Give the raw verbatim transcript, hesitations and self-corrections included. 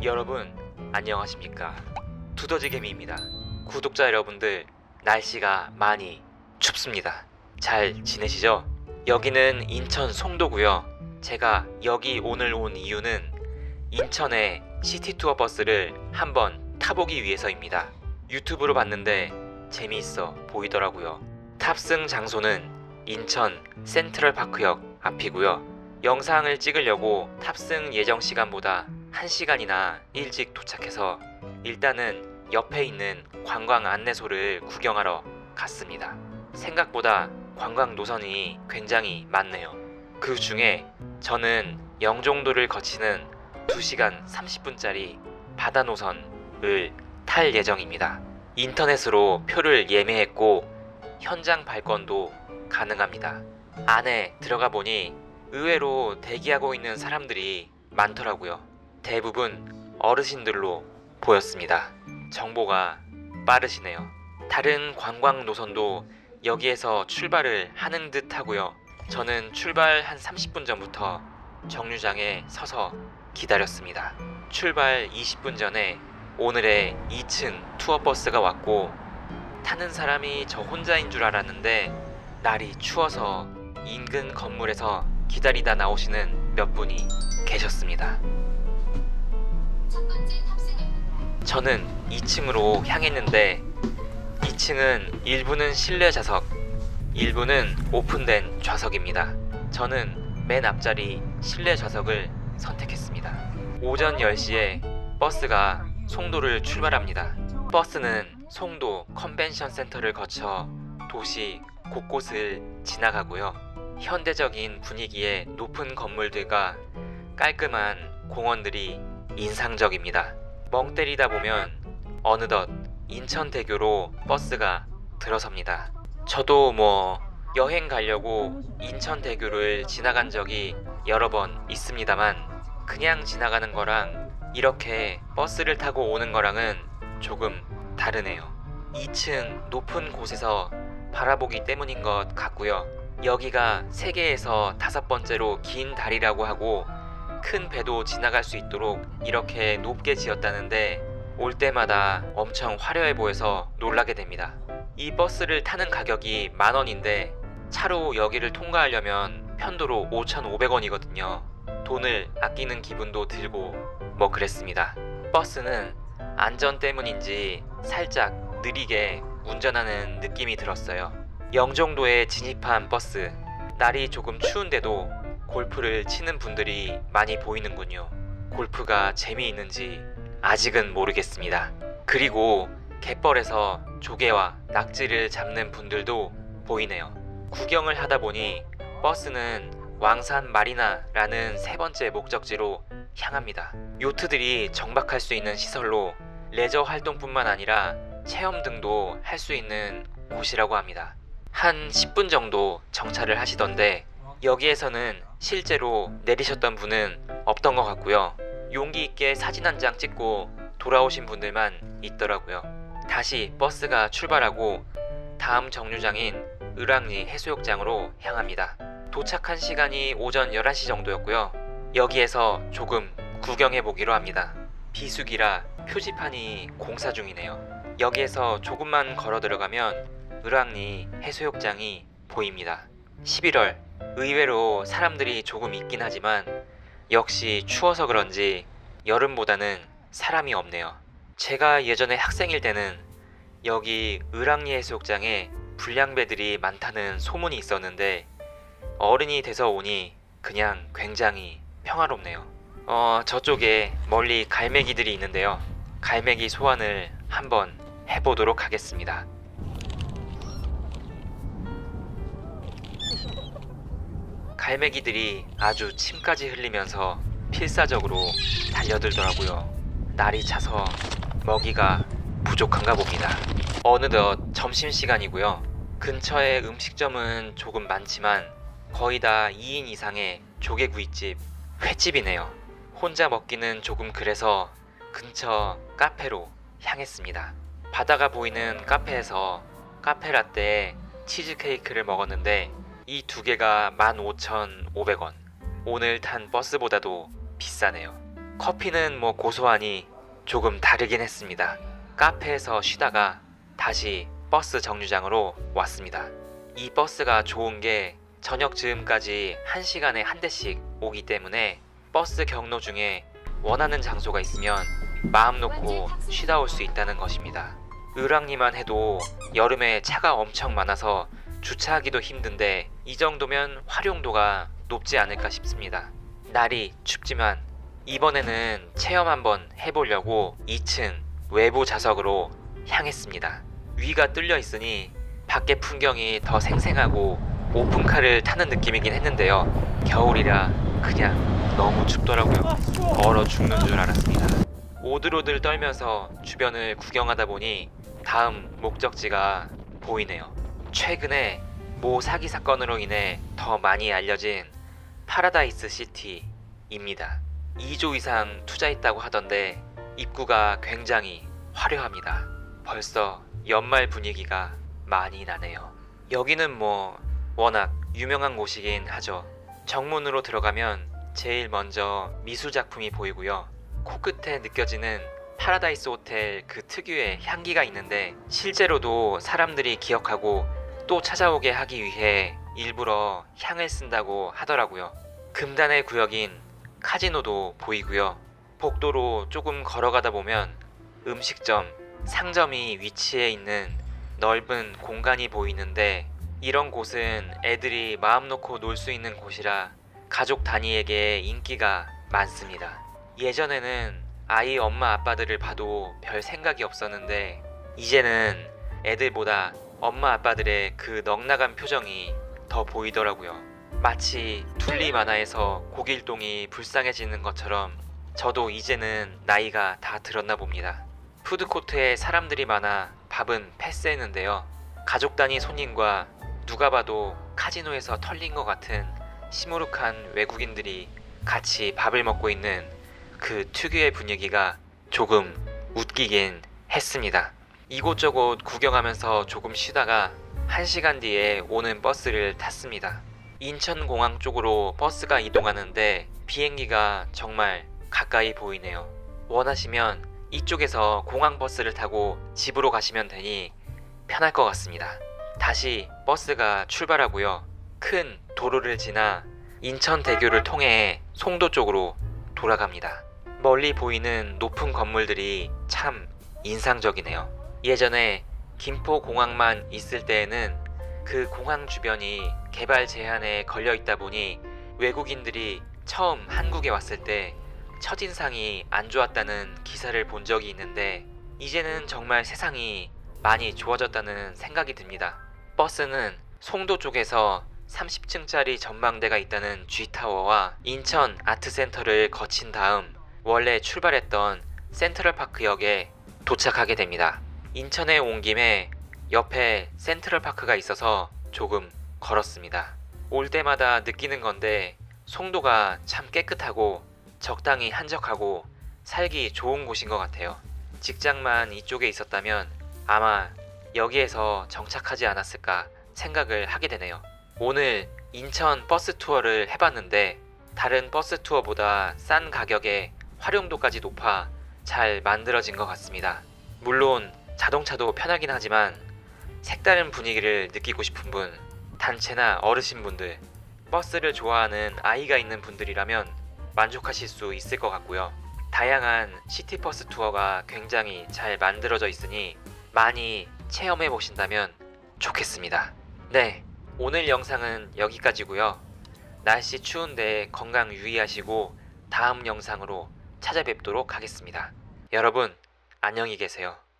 여러분 안녕하십니까, 두더지개미입니다. 구독자 여러분들, 날씨가 많이 춥습니다. 잘 지내시죠? 여기는 인천 송도고요. 제가 여기 오늘 온 이유는 인천의 시티투어 버스를 한번 타보기 위해서입니다. 유튜브로 봤는데 재미있어 보이더라고요. 탑승 장소는 인천 센트럴파크역 앞이고요. 영상을 찍으려고 탑승 예정 시간보다 한 시간이나 일찍 도착해서 일단은 옆에 있는 관광 안내소를 구경하러 갔습니다. 생각보다 관광 노선이 굉장히 많네요. 그 중에 저는 영종도를 거치는 두 시간 삼십 분짜리 바다 노선을 탈 예정입니다. 인터넷으로 표를 예매했고 현장 발권도 가능합니다. 안에 들어가 보니 의외로 대기하고 있는 사람들이 많더라고요. 대부분 어르신들로 보였습니다. 정보가 빠르시네요. 다른 관광 노선도 여기에서 출발을 하는 듯 하고요. 저는 출발 한 삼십 분 전부터 정류장에 서서 기다렸습니다. 출발 이십 분 전에 오늘의 이 층 투어버스가 왔고 타는 사람이 저 혼자인 줄 알았는데 날이 추워서 인근 건물에서 기다리다 나오시는 몇 분이 계셨습니다. 저는 이 층으로 향했는데 이 층은 일부는 실내 좌석, 일부는 오픈된 좌석입니다. 저는 맨 앞자리 실내 좌석을 선택했습니다. 오전 열 시에 버스가 송도를 출발합니다. 버스는 송도 컨벤션 센터를 거쳐 도시 곳곳을 지나가고요. 현대적인 분위기의 높은 건물들과 깔끔한 공원들이 인상적입니다. 멍 때리다 보면 어느덧 인천대교로 버스가 들어섭니다. 저도 뭐 여행 가려고 인천대교를 지나간 적이 여러 번 있습니다만 그냥 지나가는 거랑 이렇게 버스를 타고 오는 거랑은 조금 다르네요. 이 층 높은 곳에서 바라보기 때문인 것 같고요. 여기가 세계에서 다섯 번째로 긴 다리라고 하고 큰 배도 지나갈 수 있도록 이렇게 높게 지었다는데 올 때마다 엄청 화려해 보여서 놀라게 됩니다. 이 버스를 타는 가격이 만 원인데 차로 여기를 통과하려면 편도로 오천오백 원이거든요. 돈을 아끼는 기분도 들고 뭐 그랬습니다. 버스는 안전 때문인지 살짝 느리게 운전하는 느낌이 들었어요. 영종도에 진입한 버스, 날이 조금 추운데도 골프를 치는 분들이 많이 보이는군요. 골프가 재미있는지 아직은 모르겠습니다. 그리고 갯벌에서 조개와 낙지를 잡는 분들도 보이네요. 구경을 하다 보니 버스는 왕산 마리나라는 세 번째 목적지로 향합니다. 요트들이 정박할 수 있는 시설로 레저 활동뿐만 아니라 체험 등도 할 수 있는 곳이라고 합니다. 한 십 분 정도 정차를 하시던데 여기에서는 실제로 내리셨던 분은 없던 것 같고요. 용기 있게 사진 한 장 찍고 돌아오신 분들만 있더라고요. 다시 버스가 출발하고 다음 정류장인 을왕리 해수욕장으로 향합니다. 도착한 시간이 오전 열한 시 정도였고요. 여기에서 조금 구경해 보기로 합니다. 비수기라 표지판이 공사 중이네요. 여기에서 조금만 걸어 들어가면 을왕리 해수욕장이 보입니다. 십일월 의외로 사람들이 조금 있긴 하지만 역시 추워서 그런지 여름보다는 사람이 없네요. 제가 예전에 학생일 때는 여기 을왕리 해수욕장에 불량배들이 많다는 소문이 있었는데 어른이 돼서 오니 그냥 굉장히 평화롭네요. 어, 저쪽에 멀리 갈매기들이 있는데요. 갈매기 소환을 한번 해보도록 하겠습니다. 갈매기들이 아주 침까지 흘리면서 필사적으로 달려들더라고요. 날이 차서 먹이가 부족한가 봅니다. 어느덧 점심시간이고요. 근처에 음식점은 조금 많지만 거의 다 이 인 이상의 조개구이집, 횟집이네요. 혼자 먹기는 조금 그래서 근처 카페로 향했습니다. 바다가 보이는 카페에서 카페라떼에 치즈케이크를 먹었는데 이 두 개가 만 오천오백 원. 오늘 탄 버스보다도 비싸네요. 커피는 뭐 고소하니 조금 다르긴 했습니다. 카페에서 쉬다가 다시 버스 정류장으로 왔습니다. 이 버스가 좋은 게 저녁 즈음까지 한 시간에 한 대씩 오기 때문에 버스 경로 중에 원하는 장소가 있으면 마음 놓고 쉬다 올 수 있다는 것입니다. 을왕리만 해도 여름에 차가 엄청 많아서 주차하기도 힘든데 이 정도면 활용도가 높지 않을까 싶습니다. 날이 춥지만 이번에는 체험 한번 해보려고 이 층 외부 좌석으로 향했습니다. 위가 뚫려 있으니 밖의 풍경이 더 생생하고 오픈카를 타는 느낌이긴 했는데요. 겨울이라 그냥 너무 춥더라고요. 얼어 죽는 줄 알았습니다. 오들오들 떨면서 주변을 구경하다 보니 다음 목적지가 보이네요. 최근에 모 사기 사건으로 인해 더 많이 알려진 파라다이스 시티입니다. 이 조 이상 투자했다고 하던데 입구가 굉장히 화려합니다. 벌써 연말 분위기가 많이 나네요. 여기는 뭐 워낙 유명한 곳이긴 하죠. 정문으로 들어가면 제일 먼저 미술작품이 보이고요. 코끝에 느껴지는 파라다이스 호텔 그 특유의 향기가 있는데 실제로도 사람들이 기억하고 또 찾아오게 하기 위해 일부러 향을 쓴다고 하더라고요. 금단의 구역인 카지노도 보이고요. 복도로 조금 걸어가다 보면 음식점, 상점이 위치해 있는 넓은 공간이 보이는데 이런 곳은 애들이 마음 놓고 놀 수 있는 곳이라 가족 단위에게 인기가 많습니다. 예전에는 아이 엄마 아빠들을 봐도 별 생각이 없었는데 이제는 애들보다 엄마 아빠들의 그 넉나간 표정이 더 보이더라고요. 마치 둘리 만화에서 고길동이 불쌍해지는 것처럼 저도 이제는 나이가 다 들었나 봅니다. 푸드코트에 사람들이 많아 밥은 패스했는데요. 가족 단위 손님과 누가 봐도 카지노에서 털린 것 같은 시무룩한 외국인들이 같이 밥을 먹고 있는 그 특유의 분위기가 조금 웃기긴 했습니다. 이곳저곳 구경하면서 조금 쉬다가 한 시간 뒤에 오는 버스를 탔습니다. 인천공항 쪽으로 버스가 이동하는데 비행기가 정말 가까이 보이네요. 원하시면 이쪽에서 공항버스를 타고 집으로 가시면 되니 편할 것 같습니다. 다시 버스가 출발하고요. 큰 도로를 지나 인천대교를 통해 송도 쪽으로 돌아갑니다. 멀리 보이는 높은 건물들이 참 인상적이네요. 예전에 김포공항만 있을 때에는 그 공항 주변이 개발 제한에 걸려 있다 보니 외국인들이 처음 한국에 왔을 때 첫인상이 안 좋았다는 기사를 본 적이 있는데 이제는 정말 세상이 많이 좋아졌다는 생각이 듭니다. 버스는 송도 쪽에서 삼십 층짜리 전망대가 있다는 G타워와 인천 아트센터를 거친 다음 원래 출발했던 센트럴파크역에 도착하게 됩니다. 인천에 온 김에 옆에 센트럴파크가 있어서 조금 걸었습니다. 올 때마다 느끼는 건데 송도가 참 깨끗하고 적당히 한적하고 살기 좋은 곳인 것 같아요. 직장만 이쪽에 있었다면 아마 여기에서 정착하지 않았을까 생각을 하게 되네요. 오늘 인천 버스 투어를 해봤는데 다른 버스 투어보다 싼 가격에 활용도까지 높아 잘 만들어진 것 같습니다. 물론 자동차도 편하긴 하지만 색다른 분위기를 느끼고 싶은 분, 단체나 어르신분들, 버스를 좋아하는 아이가 있는 분들이라면 만족하실 수 있을 것 같고요. 다양한 시티버스 투어가 굉장히 잘 만들어져 있으니 많이 체험해 보신다면 좋겠습니다. 네, 오늘 영상은 여기까지고요. 날씨 추운데 건강 유의하시고 다음 영상으로 찾아뵙도록 하겠습니다. 여러분 안녕히 계세요.